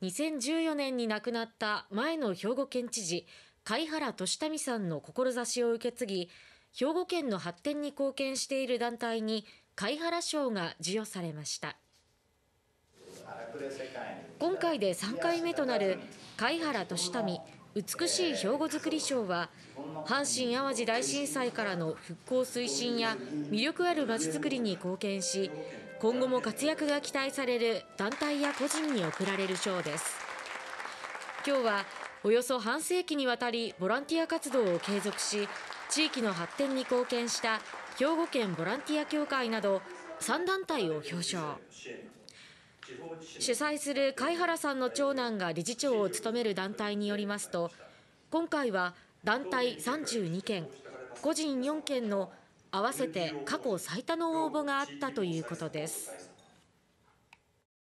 2014年に亡くなった前の兵庫県知事貝原利民さんの志を受け継ぎ、兵庫県の発展に貢献している団体に貝原賞が授与されました。今回で3回目となる貝原利民美しい兵庫づくり賞は、阪神・淡路大震災からの復興推進や魅力あるまちづくりに貢献し、今後も活躍が期待される団体や個人に贈られる賞です。今日はおよそ半世紀にわたりボランティア活動を継続し、地域の発展に貢献した兵庫県ボランティア協会など3団体を表彰。主催する貝原さんの長男が理事長を務める団体によりますと、今回は団体32件、個人4件の合わせて過去最多の応募があったということです。